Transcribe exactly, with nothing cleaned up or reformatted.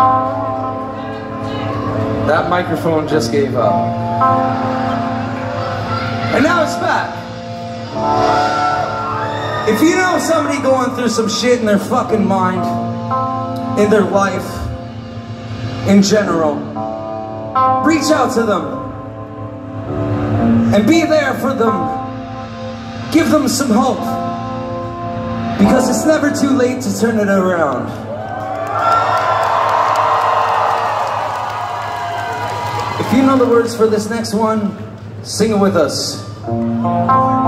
That microphone just gave up. And now it's back. If you know somebody going through some shit in their fucking mind, in their life, in general, reach out to them and be there for them. Give them some hope, because it's never too late to turn it around. If you know the words for this next one, sing it with us.